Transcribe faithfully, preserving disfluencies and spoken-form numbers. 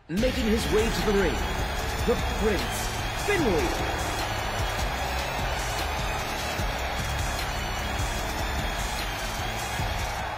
Making his way to the ring, the Prince, Finley.